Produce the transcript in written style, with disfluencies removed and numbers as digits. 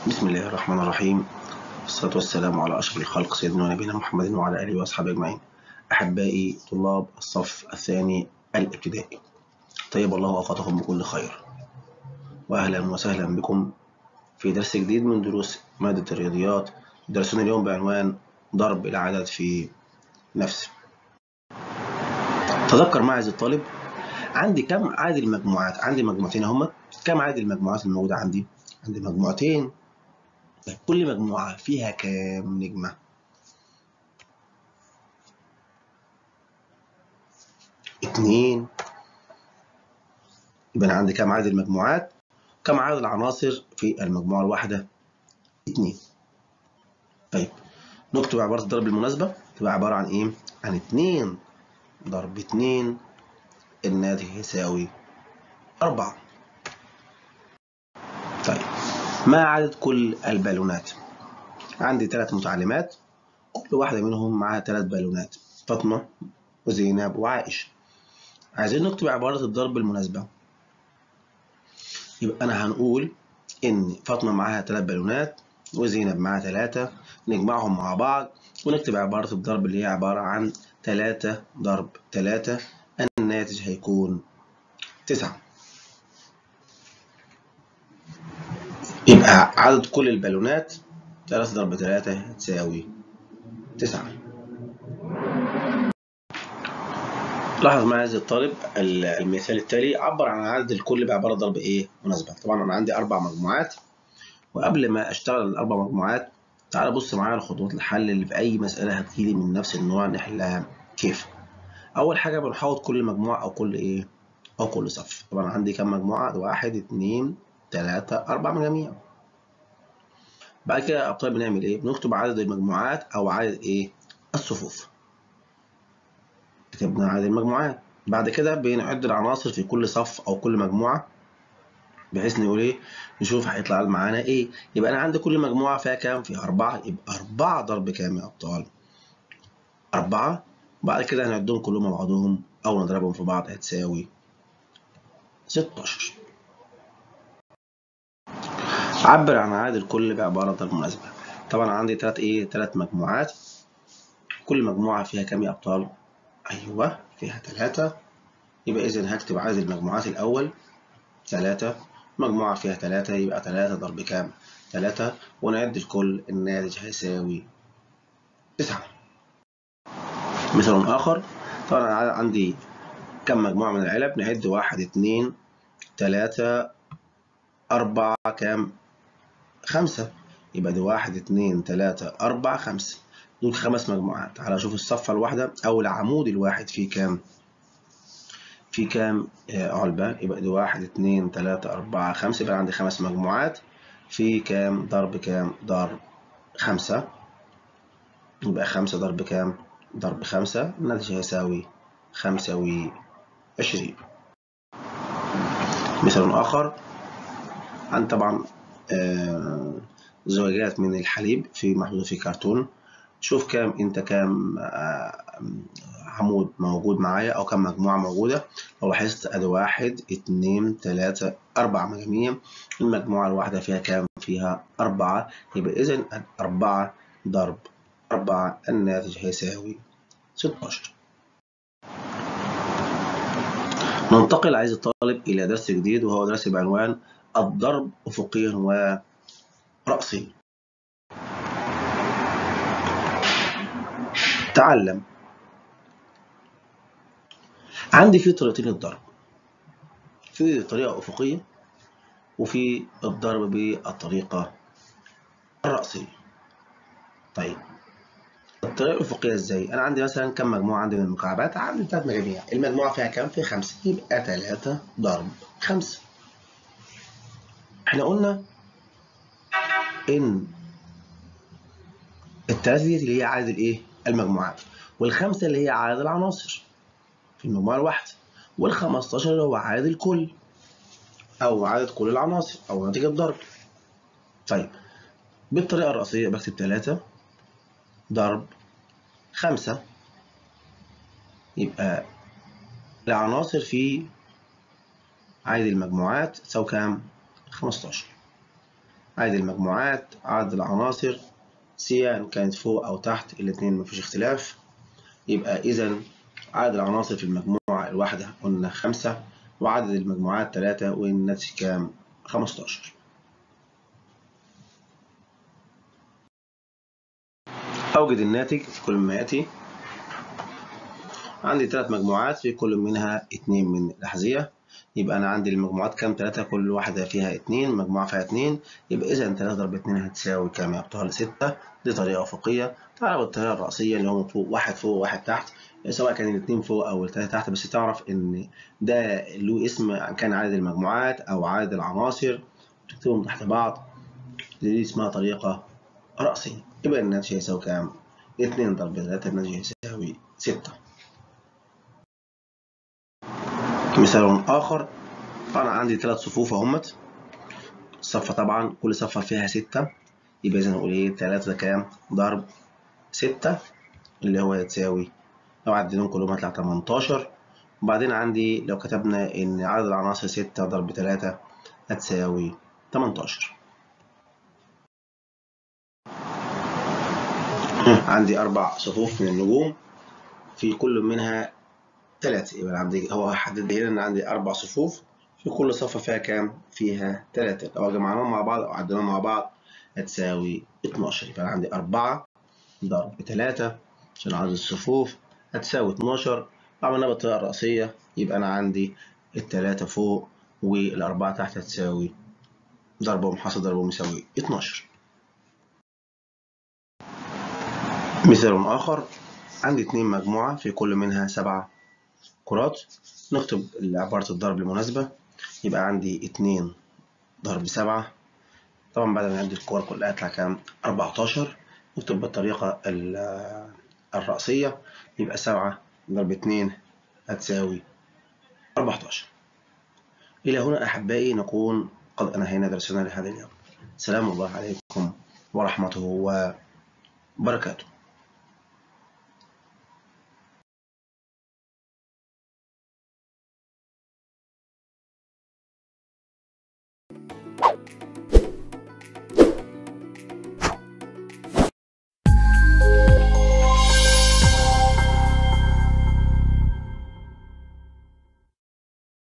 بسم الله الرحمن الرحيم، والصلاة والسلام على أشرف الخلق سيدنا ونبينا محمد وعلى آله وأصحابه أجمعين. أحبائي طلاب الصف الثاني الابتدائي، طيب الله أوقاتكم بكل خير، وأهلا وسهلا بكم في درس جديد من دروس مادة الرياضيات. درسنا اليوم بعنوان ضرب العدد في نفسه. تذكر معي عزيزي الطالب، عندي كم عدد المجموعات؟ عندي مجموعتين هما. كم عدد المجموعات الموجودة عندي؟ عندي مجموعتين. كل مجموعة فيها كام نجمة؟ 2. يبقى أنا عندي كم عدد المجموعات؟ كم عدد العناصر في المجموعة الواحدة؟ 2. طيب نكتب عبارة الضرب بالمناسبة، تبقى عبارة عن إيه؟ عن 2 ضرب 2 الناتج يساوي 4. طيب ما عدد كل البالونات؟ عندي 3 متعلمات، كل واحدة منهم معاها 3 بالونات، فاطمة وزينب وعائشة. عايزين نكتب عبارة الضرب بالمناسبة، يبقى أنا هنقول إن فاطمة معاها 3 بالونات وزينب معاها 3، نجمعهم مع بعض ونكتب عبارة الضرب اللي هي عبارة عن 3 ضرب 3، الناتج هيكون 9. يبقى عدد كل البالونات 3 ضرب 3 هتساوي 9. لاحظ معايا عزيزي الطالب المثال التالي، عبر عن عدد الكل بعبارة ضرب إيه مناسبة. طبعا أنا عندي 4 مجموعات، وقبل ما أشتغل ال4 مجموعات تعال بص معايا على خطوات الحل اللي في أي مسألة هتجيلي من نفس النوع نحلها كيف. أول حاجة بنحوط كل مجموعة أو كل إيه؟ أو كل صف. طبعا عندي كام مجموعة؟ 1 2 3 4 مجاميع. بعد كده يا أبطال بنعمل إيه؟ بنكتب عدد المجموعات أو عدد إيه؟ الصفوف. كتبنا عدد المجموعات. بعد كده بنعد العناصر في كل صف أو كل مجموعة، بحيث نقول إيه؟ نشوف هيطلع معانا إيه. يبقى أنا عندي كل مجموعة فيها كام؟ فيها 4، يبقى 4 ضرب كام يا أبطال؟ 4. بعد كده هنعدهم كلهم مع بعضهم أو نضربهم في بعض هتساوي 16. عبر عن عدد الكل بعبارة ضرب مناسبة. طبعا عندي 3 مجموعات، كل مجموعة فيها كام يا أبطال؟ أيوه فيها 3. يبقى إذا هكتب عدد المجموعات الأول 3، مجموعة فيها 3 يبقى 3 ضرب كام؟ 3، ونعد الكل الناتج هيساوي 9. مثال آخر، طبعا عندي كم مجموعة من العلب؟ نعد 1 2 3 4 كام؟ 5. يبقى دي 1 2 3 4 5، دول 5 مجموعات. تعالى أشوف الصفة الواحدة أو العمود الواحد فيه كام؟ في كام علبة؟ يبقى دي 1 2 3 4 5، يبقى عندي 5 مجموعات في كام ضرب كام؟ ضرب 5. يبقى 5 ضرب كام؟ ضرب 5، الناتج هيساوي 25. مثال آخر، عن طبعا زجاجات من الحليب في محطوطة في كرتون. شوف كام انت كام عمود موجود معايا او كام مجموعة موجودة. لو لاحظت ادي 1 2 3 4 مجاميع، المجموعة الواحدة فيها كام؟ فيها 4. يبقى اذا 4 ضرب 4 الناتج هيساوي 16. ننتقل عزيزي الطالب الى درس جديد، وهو درس بعنوان الضرب افقيا ورأسيا. تعلم. عندي في طريقتين للضرب، في طريقة أفقية وفي الضرب بالطريقة الرأسية. طيب الطريقة الأفقية إزاي؟ أنا عندي مثلا كم مجموعة عندي من المكعبات؟ عندي 3 مجاميع، المجموعة فيها كام؟ فيها 5، يبقى 3 ضرب 5. إحنا قلنا إن الثلاثة دي اللي هي عدد الإيه؟ المجموعات، والخمسة اللي هي عدد العناصر في المجموعة الواحدة، وال15 اللي هو عدد الكل أو عدد كل العناصر أو نتيجة الضرب. طيب بالطريقة الرأسية بكتب 3 ضرب 5، يبقى العناصر في عدد المجموعات تساوي كام؟ 15. عدد المجموعات، عدد العناصر، سواء كانت فوق أو تحت الاتنين مفيش اختلاف. يبقى إذا عدد العناصر في المجموعة الواحدة قلنا 5، وعدد المجموعات 3، والناتج كام؟ 15. أوجد الناتج في كل ما يأتي. عندي 3 مجموعات في كل منها 2 من الأحذية، يبقى أنا عندي المجموعات كام؟ 3، كل واحدة فيها 2، مجموعة فيها 2، يبقى إذا 3 ضرب 2 هتساوي كام يا أبطال؟ 6. دي طريقة أفقية. تعرف الطريقة الرئيسية اللي هم فوق وواحد تحت، سواء كان الاتنين فوق أو التلاتة تحت، بس تعرف إن ده له اسم كان عدد المجموعات أو عدد العناصر، تكتبهم تحت بعض. دي اسمها طريقة رأسية. يبقى الناتج هيساوي كام؟ 2 ضرب 3 الناتج هيساوي 6. مثال آخر، أنا عندي 3 صفوف أهمت، الصفة طبعا كل صفة فيها 6، يبقى إذا نقول إيه؟ 3 ده كام؟ ضرب 6 اللي هو يتساوي، لو عديناهم كلهم هيطلع 18. وبعدين عندي لو كتبنا إن عدد العناصر 6 ضرب 3 هتساوي 18. عندي 4 صفوف من النجوم في كل منها 3، يبقى عندي هو حدد هنا إن عندي 4 صفوف في كل صفة فيها كام؟ فيها 3. لو جمعناهم مع بعض أو عديناهم مع بعض هتساوي 12. يبقى عندي 4 ضرب 3 عشان عدد الصفوف هتساوي 12. عملناها بالطريقة الرئيسية، يبقى أنا عندي ال3 فوق وال4 تحت هتساوي ضربهم، حاصل ضربهم يساوي 12. مثال آخر، عندي 2 مجموعة في كل منها 7 كرات، نكتب عبارة الضرب المناسبة. يبقى عندي 2 ضرب 7، طبعا بعد ما نعد الكور كلها هتطلع كام؟ 14. نكتب بالطريقة الرأسية، يبقى 7 ضرب 2 هتساوي 14. إلى هنا أحبائي نكون قد أنهينا درسنا لهذا اليوم. سلام الله عليكم ورحمته وبركاته.